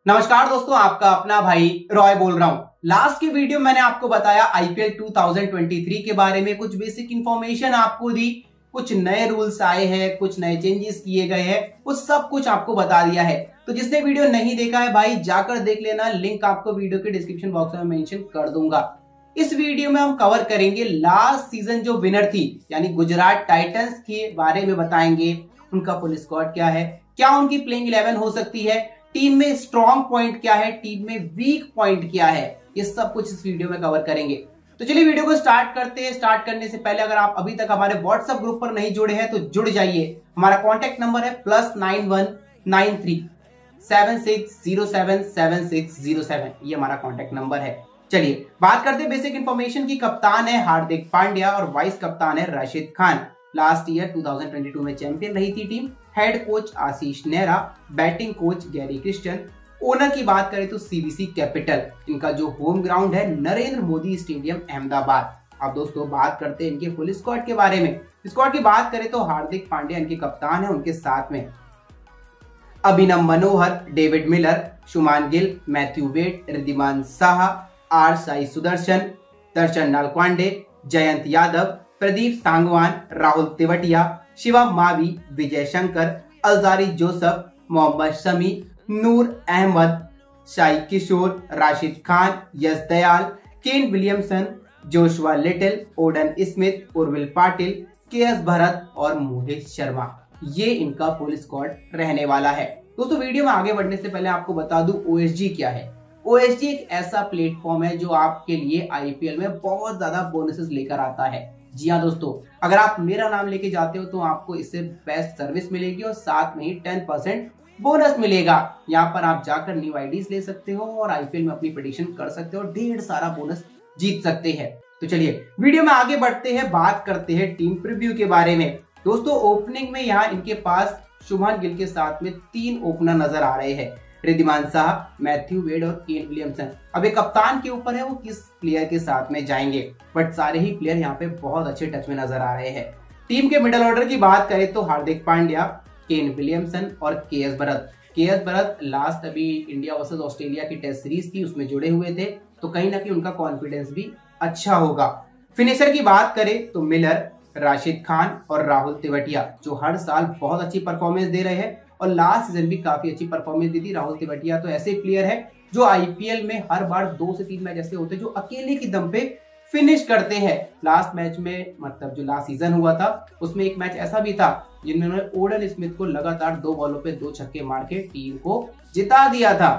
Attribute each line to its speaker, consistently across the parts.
Speaker 1: नमस्कार दोस्तों, आपका अपना भाई रॉय बोल रहा हूं। लास्ट की वीडियो मैंने आपको बताया आईपीएल 2023 के बारे में, कुछ बेसिक इंफॉर्मेशन आपको दी, कुछ नए रूल्स आए हैं, कुछ नए चेंजेस किए गए हैं, वो सब कुछ आपको बता दिया है। तो जिसने वीडियो नहीं देखा है भाई जाकर देख लेना, लिंक आपको वीडियो के डिस्क्रिप्शन बॉक्स में मेंशन कर दूंगा। इस वीडियो में हम कवर करेंगे लास्ट सीजन जो विनर थी यानी गुजरात टाइटंस के बारे में बताएंगे। उनका फुल स्क्वाड क्या है, क्या उनकी प्लेइंग 11 हो सकती है, टीम में स्ट्रॉन्ग पॉइंट क्या है, टीम में वीक पॉइंट क्या है, ये सब कुछ इस वीडियो में कवर करेंगे। तो चलिए वीडियो को स्टार्ट करते हैं। स्टार्ट करने से पहले अगर आप अभी तक हमारे व्हाट्सएप ग्रुप पर नहीं जुड़े हैं तो जुड़ जाइए। हमारा कॉन्टैक्ट नंबर है +9193 7607 7607, ये हमारा कॉन्टैक्ट नंबर है। चलिए बात करते हैं बेसिक इंफॉर्मेशन की। कप्तान है हार्दिक पांड्या और वाइस कप्तान है राशिद खान। लास्ट ईयर 2022 में चैंपियन रही थी team. Head coach Ashish Nehra, batting coach Gary Kirsten. Owner की बात करें तो सीबीसी कैपिटल। इनका जो होम ग्राउंड है नरेंद्र मोदी स्टेडियम अहमदाबाद। अब दोस्तों बात करते हैं इनके फुल स्क्वाड के बारे में। स्क्वाड की बात करें तो हार्दिक पांड्या इनके कप्तान है, उनके साथ में Abhinav Manohar, David Miller, Shubman Gill, Matthew Wade, Wriddhiman Saha, R Sai Sudharsan, Darshan Nalkande, Jayant Yadav, Pradeep Sangwan, Rahul Tewatia, Shivam Mavi, Vijay Shankar, Alzarri Joseph, Mohammed Shami, Noor Ahmad, Sai Kishore, Rashid Khan, Yash Dayal, Kane Williamson, Joshua Little, Odean Smith, Urvil Patil, KS Bharat और मोहित शर्मा। ये इनका फुल स्क्वाड रहने वाला है। दोस्तों वीडियो में आगे बढ़ने से पहले आपको बता दूं ओएसजी क्या है। ओएसजी एक ऐसा प्लेटफॉर्म है जो आपके लिए आईपीएल में बहुत ज्यादा बोनसेस लेकर आता है। जी हाँ दोस्तों, अगर आप मेरा नाम लेके जाते हो तो आपको इससे बेस्ट सर्विस मिलेगी और साथ में ही 10% बोनस मिलेगा। यहाँ पर आप जाकर न्यू आईडीज ले सकते हो और आईपीएल में अपनी प्रेडिक्शन कर सकते हो, ढेर सारा बोनस जीत सकते हैं। तो चलिए वीडियो में आगे बढ़ते हैं, बात करते हैं टीम प्रीव्यू के बारे में। दोस्तों ओपनिंग में यहाँ इनके पास शुभमन गिल के साथ में 3 ओपनर नजर आ रहे हैं, रिद्धिमान साहा, मैथ्यू वेड और केन विलियमसन। अब एक कप्तान के ऊपर है वो किस प्लेयर के साथ में जाएंगे, बट सारे ही प्लेयर यहाँ पे बहुत अच्छे टच में नजर आ रहे हैं। टीम के मिडिल ऑर्डर की बात करें तो हार्दिक पांड्या, केन विलियमसन और KS Bharat. KS Bharat last अभी इंडिया वर्सेस ऑस्ट्रेलिया की टेस्ट सीरीज थी उसमें जुड़े हुए थे, तो कहीं ना कहीं उनका कॉन्फिडेंस भी अच्छा होगा। फिनिशर की बात करें तो मिलर, राशिद खान और राहुल तेवटिया जो हर साल बहुत अच्छी परफॉर्मेंस दे रहे हैं और लास्ट सीजन भी काफी अच्छी परफॉर्मेंस दी थी। राहुल तेवटिया तो ऐसे प्लेयर है जो आईपीएल में हर बार 2 से 3 मैच ऐसे होते हैं जो अकेले की दम पे फिनिश करते हैं। लास्ट मैच में मतलब जो लास्ट सीजन हुआ था उसमें एक मैच ऐसा भी था जिनमें उन्होंने ओडन स्मिथ को लगातार 2 बॉलों पे 2 छक्के मार के टीम को जिता दिया था।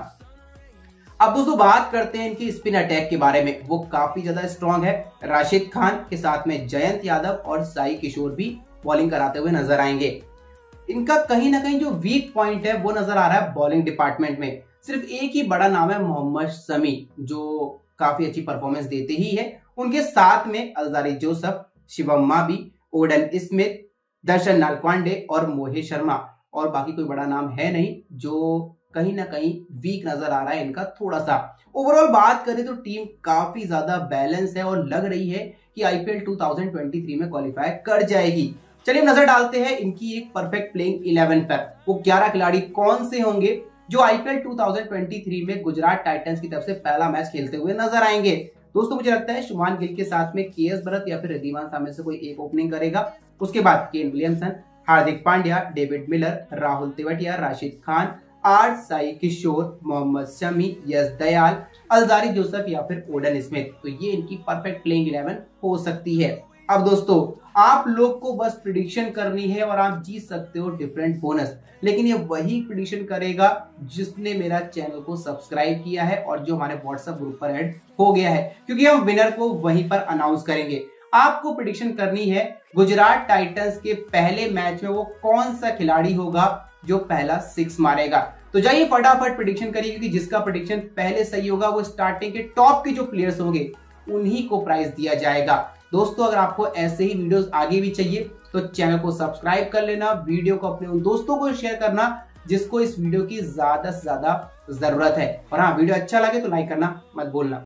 Speaker 1: अब दोस्तों बात करते हैं इनकी स्पिन अटैक के बारे में, वो काफी ज्यादा स्ट्रॉन्ग है। राशिद खान के साथ में जयंत यादव और साई किशोर भी बॉलिंग कराते हुए नजर आएंगे। इनका कहीं ना कहीं जो वीक पॉइंट है वो नजर आ रहा है बॉलिंग डिपार्टमेंट में। सिर्फ एक ही बड़ा नाम है मोहम्मद शमी जो काफी अच्छी परफॉर्मेंस देते ही है। उनके साथ में Alzarri Joseph, Shivam Mavi, Odean Smith, Darshan Nalkande और मोहित शर्मा, और बाकी कोई बड़ा नाम है नहीं जो कहीं ना कहीं वीक नजर आ रहा है इनका थोड़ा सा। ओवरऑल बात करें तो टीम काफी ज्यादा बैलेंस है और लग रही है कि आईपीएल 2023 में क्वालिफाई कर जाएगी। चलिए नजर डालते हैं इनकी एक परफेक्ट प्लेइंग 11 पर। वो 11 खिलाड़ी कौन से होंगे जो आईपीएल 2023 में गुजरात टाइटंस की तरफ से पहला मैच खेलते हुए नजर आएंगे। दोस्तों मुझे लगता है शुभमन गिल के साथ में केएस भरत या फिर रिद्धिमान साहा में से कोई एक ओपनिंग करेगा। उसके बाद Kane Williamson, Hardik Pandya, David Miller, Rahul Tewatia, Rashid Khan, R Sai Kishore, Mohammed Shami, Yash Dayal, Alzarri Joseph या फिर ओडन स्मिथ। तो ये इनकी परफेक्ट प्लेइंग 11 हो सकती है। अब दोस्तों आप लोग को बस प्रिडिक्शन करनी है और आप जीत सकते हो डिफरेंट बोनस, लेकिन ये वही प्रिडिक्शन करेगा जिसने मेरा चैनल को सब्सक्राइब किया है और जो हमारे व्हाट्सएप ग्रुप पर ऐड हो गया है, क्योंकि हम विनर को वहीं पर अनाउंस करेंगे। आपको प्रिडिक्शन करनी है गुजरात टाइटंस के पहले मैच में वो कौन सा खिलाड़ी होगा जो पहला 6 मारेगा। तो जाइए फटाफट प्रिडिक्शन करिए, क्योंकि जिसका प्रिडिक्शन पहले सही होगा वो स्टार्टिंग के टॉप के जो प्लेयर्स होंगे उन्हीं को प्राइज दिया जाएगा। दोस्तों अगर आपको ऐसे ही वीडियोस आगे भी चाहिए तो चैनल को सब्सक्राइब कर लेना, वीडियो को अपने उन दोस्तों को शेयर करना जिसको इस वीडियो की ज्यादा से ज्यादा जरूरत है। और हाँ वीडियो अच्छा लगे तो लाइक करना मत भूलना।